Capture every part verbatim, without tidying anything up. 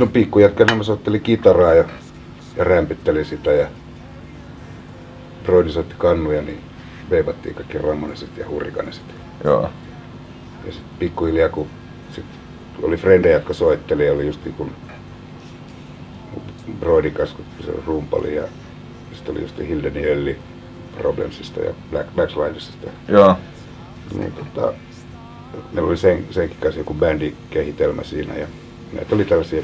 No pikkujätkänä mä soittelin kitaraa ja, ja rämpittelin sitä ja Broidi soitti kannuja, niin veivattiin kaikki Ramonesit ja Hurrikanesit. Joo. Ja sit pikkuhiljaa kun sit oli frendejä, jotka soitteli, oli just niin kuin Broidin kanssa, kun se rumpali ja sitten oli just Hildeni Ölli Problemsista ja Black, Blackslidesista. Joo. Niin, tota, meillä oli sen, senkin kanssa joku bändikehitelmä siinä ja näitä oli tällaisia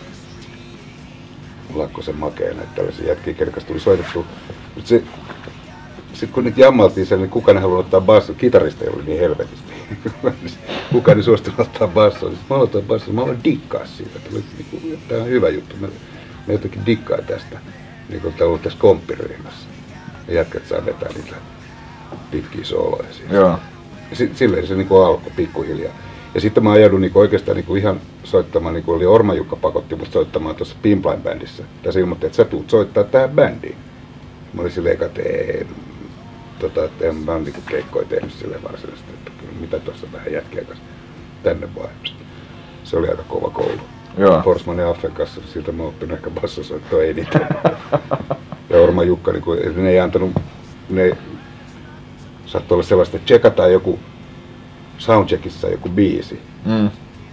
lakkosen makeja, näitä tällaisia jätkiä, kerkas tuli soitettu. Sitten sit kun niitä jammaltiin siellä, niin kukaan ei halunnut ottaa basson. Kitarista ei ollut niin helvetisti. Kukaan ei suostunut ottaa basson. Sitten mä otan basson, mä aloin dikkaa siitä. Tämä on hyvä juttu. Mä, mä jotenkin dikkaan tästä. Niin kuin tää on ollut tässä komppiryhmässä. Ja jätkät saa vetää niitä pitkiä sooloja siinä. Joo. Ja sit, silleen se niin alkoi pikkuhiljaa. Ja sitten mä ajaudun niin oikeastaan niin ihan soittamaan, niin kuin oli Orma Jukka pakotti mut soittamaan tuossa Pimpline bändissä. Tässä ilmoitti, että sä tuut soittaa tähän bändiin. Mä olin silleen, että ei, tota, että en mä oon niin keikkoja tehnyt silleen varsinaisesti, että mitä tuossa vähän jätkiä kanssa tänne vaan. Se oli aika kova koulu. Forsman ja Affen kanssa, siltä mä oon oppinut ehkä bassosoittoa eniten. Ja Orma Jukka, niin kuin, ne ei antanut, ne saattoi olla sellaista, että tsekataan joku soundcheckissa joku biisi. Mm.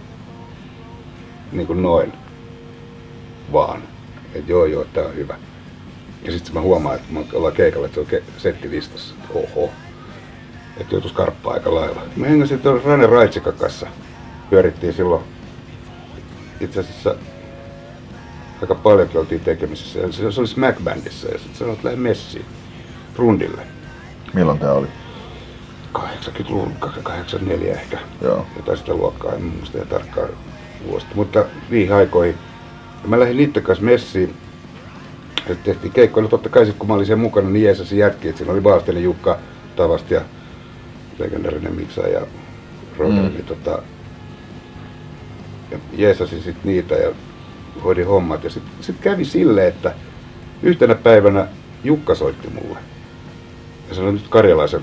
Niin kuin noin. Vaan. Että joo joo, tää on hyvä. Ja sitten mä huomaan, että me ollaan keikalla, että se on ke- settilistassa. Oho. Että joutuisi karppaa aika lailla. Mä hengäsin tuon Rane Raitsikan kanssa. Pyörittiin silloin. Itse asiassa aika paljonkin oltiin tekemisissä. Ja se oli Smack Bandissa ja sitten sanoin, että lähde messiin. Rundille. Milloin tää oli? kahdeksankymmentäluvun, kahdeksankymmentäneljä ehkä. Joo. Jotain sitä luokkaa, en muista ihan tarkkaan vuosta. Mutta niihin aikoihin. Ja mä lähdin niitten kanssa messiin. Ja tehtiin keikkoja. No totta kai sit kun mä olin siellä mukana, niin jeesasin jätkiä. Siinä oli Valstinen Jukka Tavast ja legendarinen Miksa ja Roder. Mm. Niin tota, ja jeesasin sit niitä ja hoidin hommat. Ja sit, sit kävi silleen, että yhtenä päivänä Jukka soitti mulle. Ja sanoi nyt Karjalaisen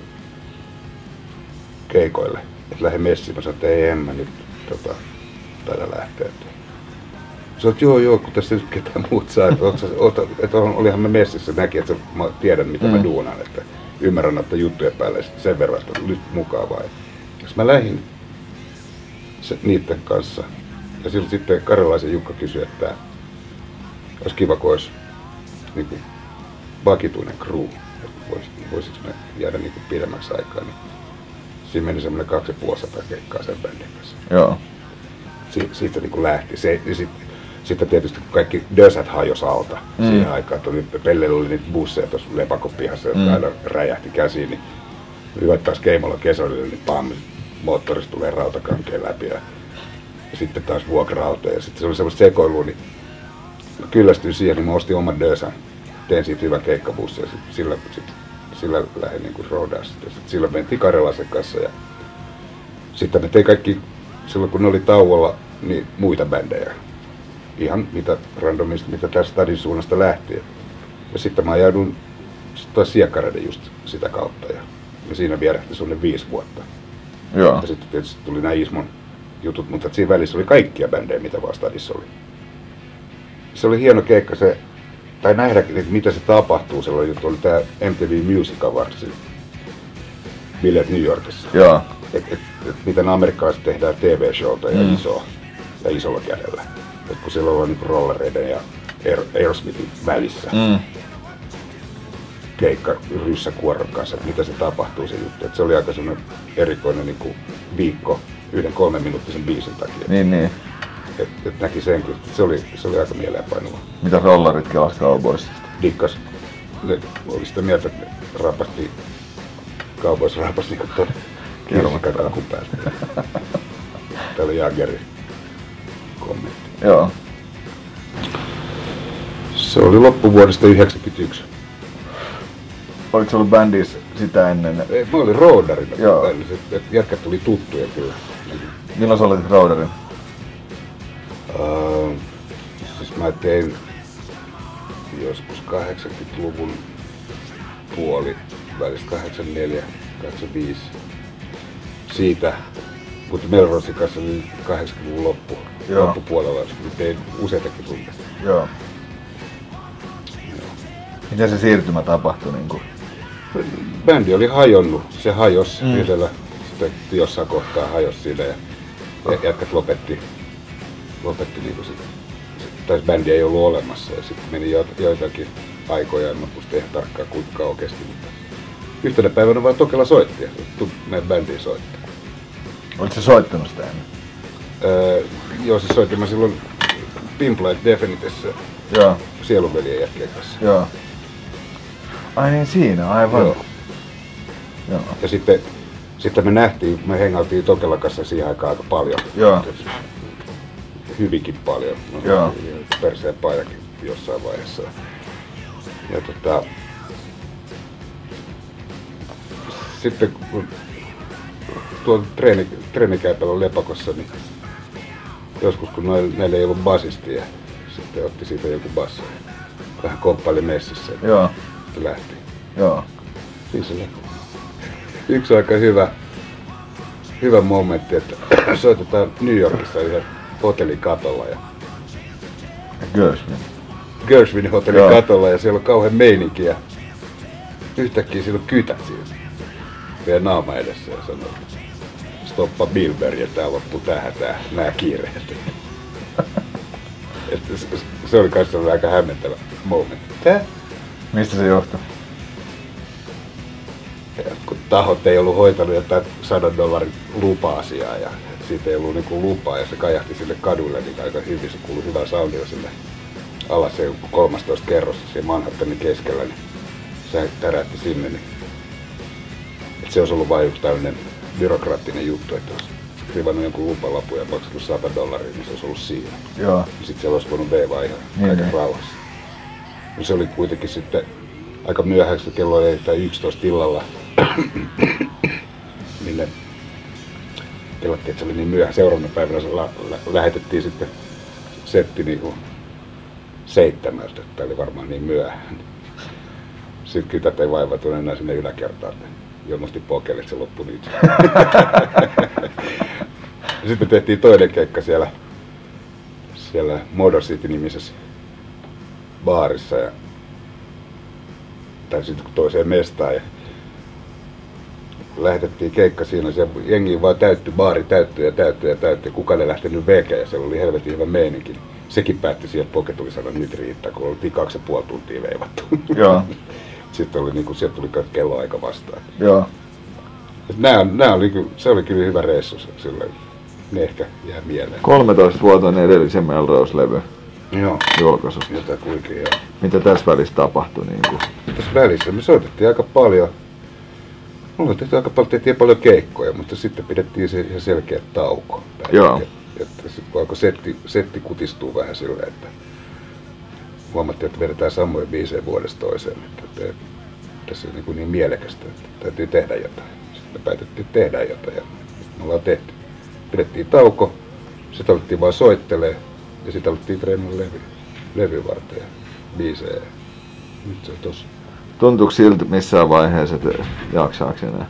keikoille, että lähde messiin. Mä sanoin, että ei en mä nyt tota, taida lähteä. Sanoin, että joo joo, kun tässä nyt ketään muut saa, että, että, että olihan mä messissä, näki, että mä tiedän mitä mm. mä duunan, että ymmärrän ottaa juttuja päälle sen verran, että nyt mukaan vai. Jos mä lähdin se, niiden kanssa ja silloin sitten Karjalaisen Jukka kysyi, että olisi kiva, kun olisi niin kuin, vakituinen crew, että vois, voisiko me jäädä niin kuin, pidemmäksi aikaa. Niin siinä meni semmoinen kaksi ja puoli sataa keikkaa sen bändin kanssa. Joo. Si- siitä niin kuin lähti. Se, ja sit, sitten tietysti kaikki dösät hajosi alta mm. siihen aikaan. Pellellä oli niitä busseja tuossa Lepakon pihassa, jotka mm. aina räjähti käsiin. Niin hyvät taas Keimolla kesällä, niin pam, moottorista tulee rautakankeen läpi. Ja, ja sitten taas vuokra-auto. Ja sitten se oli semmoista sekoilua, niin mä kyllästyin siihen, niin mä ostin oman dösän. Tein siitä hyvän keikkabussin ja sit sillä, sit, sillä lähdin niin kuin roadaan. Sitten sillä mentiin Karjalaisen kanssa. Ja sitten me tein kaikki, silloin kun ne oli tauolla, niin muita bändejä. Ihan mitä randomista, mitä tästä stadin suunnasta lähtien. Ja sitten mä ajaudun taas Siekkareiden just sitä kautta. Ja, ja siinä vierähti sulle viisi vuotta. Joo. Ja sitten tietysti tuli nämä Ismon jutut, mutta siinä välissä oli kaikkia bändejä, mitä vaan stadissa oli. Se oli hieno keikka se, tai nähdäkin, että mitä se tapahtuu. Silloin juttu oli tää M T V Music Awards, bileet New Yorkissa. Joo. Et, et, et miten amerikkalaiset tehdään T V-showta ja, mm. iso, ja isolla kädellä. Et kun siellä ollaan niinku rollereiden ja Air, Aerosmithin välissä. Mm. Keikka ryssäkuoron kanssa, että mitä se tapahtuu se juttu. Et se oli aika semmoinen erikoinen niinku viikko yhden kolmen minuuttisen biisin takia. Niin, niin. Et, et näki senkin, että se oli, se oli aika mieleenpainuva. Mitä rollarit kelas Cowboysista? Dikkas. Ne oli sitä mieltä, että rapasti, Cowboys rapasti niinku tuon kirmakakakun päästä. Täällä oli Jagerin kommentti. Joo. Se oli loppuvuodesta yhdeksänkymmentäyksi. Oliko se ollut bändissä sitä ennen? Ei, mä olin Roaderilla. Joo. Jätkät tuli tuttuja kyllä. Milloin sä olit Roaderin? Uh, siis mä tein joskus kahdeksankymmentäluvun puoli välistä kahdeksankymmentäneljä kahdeksankymmentäviisi. Siitä Mutta Melrosein kanssa oli kahdeksankymmentäluvun loppu, Joo. loppupuolella, nyt ei useitakin tunteja. Joo. Miten se siirtymä tapahtui? Niin kuin? Bändi oli hajonnut, se hajosi Mm. yhdellä, sitten jossain kohtaa hajosi siinä ja ja jätkät lopetti, lopetti niinku sit, tai bändi ei ollut olemassa ja sitten meni jo, joitakin aikoja, en mä muista ihan tarkkaan kuinka kauan kesti, mutta yhtenä päivänä vaan Tokela soitti ja tuli meidän bändiin soittaa. Olit sä soittanut sitä ennen? Öö, joo, siis soitin mä silloin Pimp Like Definitessä Joo. Sielunveljen jätkien kanssa. Joo. Ai niin siinä, aivan. Joo. Joo. Ja sitten, sitten me nähtiin, me hengailtiin Tokelan kanssa siihen aikaan aika paljon. Joo. Hyvinkin paljon. No, Joo. Perseen paidakin jossain vaiheessa. Ja tota, sitten kun tuolla treeni, treenikäypällä Lepakossa, niin joskus kun meillä ei ollut basistia, sitten otti siitä joku basso ja vähän komppaili messissä ja Joo. sitten lähti. Joo. Siis oli yksi aika hyvä, hyvä momentti, että soitetaan New Yorkissa yhden hotellin katolla ja Gershwin. Gershwinin hotellin Joo. katolla ja siellä on kauhean meininki ja yhtäkkiä siellä on kytät siinä vielä naama edessä ja sanoo, stoppa Bilberg ja tää loppuu tähän tää, nää kiireet. Että se, se oli kanssa aika hämmentävä momentti. Tää? Mistä se johtui? Kun tahot ei ollut hoitanut jotain sadan dollarin lupa-asiaa ja siitä ei ollut niinku lupaa ja se kajahti sille kadulle niin aika hyvin, se kuului hyvää soundia sille alas se kolmastoista kerros siellä Manhattanin keskellä, niin se tärähti sinne. Niin. Et se olisi ollut vain yksi tällainen byrokraattinen juttu, että olisi rivannut jonkun lupalapun ja maksanut sata dollaria, niin se olisi ollut siinä. Joo. Sitten siellä olisi voinut veivaa ihan Niin, kaiken niin. rauhassa. Ja se oli kuitenkin sitten aika myöhäistä, kello oli tai yksitoista illalla. Mille kellattiin, että se oli niin myöhä. Seuraavana päivänä se la- lä- lähetettiin sitten setti niinku seitsemältä. Tämä oli varmaan niin myöhään. Sitten kytät ei vaivautunut enää sinne yläkertaan. Ilmoitti pokelle, että se loppui nyt. Sitten tehtiin toinen keikka siellä, siellä Motor City-nimisessä baarissa. Ja, tai sitten toiseen mestaan. Ja lähetettiin keikka siinä, se jengi vaan täyttyi, baari täyttyi ja täyttyi ja täyttyi. Kukaan ei lähtenyt vekään ja siellä oli helvetin hyvä meininki. Sekin päätti siihen, että Poke tuli sanoa, nyt riittää, kun oltiin kaksi ja puoli tuntia veivattu. Joo. Sitten oli niinku, sieltä tuli kelloaika vastaan. Joo. Nää, nää oli, ky- se oli kyllä hyvä reissu silleen. Ne ehkä jää mieleen. kolmetoistavuotiaana edellisen Melrose-levy Joo. julkaisusta. Jota kuitenkin joo. Mitä tässä välissä tapahtui? Niin kuin? Tässä välissä me soitettiin aika paljon. Mulla tehtiin aika paljon, tehtiin paljon keikkoja, mutta sitten pidettiin se ihan selkeä tauko. Joo. Että sitten kun alkoi setti, setti kutistuu vähän silleen, että huomattiin, että vedetään samoja biisejä vuodesta toiseen. Että, että tässä on niin, kuin niin mielekästä, että täytyy tehdä jotain. Sitten me päätettiin tehdä jotain ja me ollaan tehty. Pidettiin tauko, sitten alettiin vaan soittelee ja sitten alettiin treenata levy, levy varten ja biisejä. Nyt se on tossa. Tuntuuko siltä missään vaiheessa, että jaksaako enää?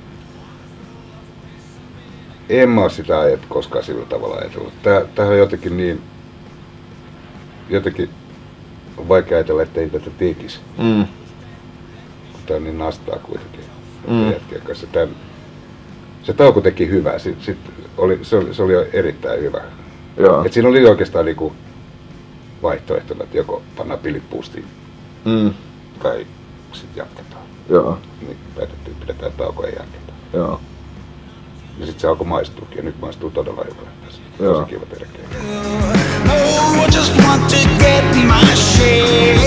En mä oo sitä ajat koskaan sillä tavalla ajatellut. Tää, tää on jotenkin niin, jotenkin on vaikea ajatella, ettei tätä tekisi. Mm. Kun tää on niin nastaa kuitenkin. Mm. Jätkien kanssa. Tän, se tauko teki hyvää. Sit, sit oli, se, oli, se oli jo erittäin hyvä. Joo. Et siinä oli oikeastaan niinku vaihtoehtona, että joko pannaan pilit puustiin Mm. tai sitten jatketaan. Joo. Niin päätettiin, pidetään tauko ja jatketaan. Joo. Ja sitten se alkoi maistuukin ja nyt maistuu todella hyvää. Joo. Tosi kiva tehdä keikkaa. Oh, I just want to get my share.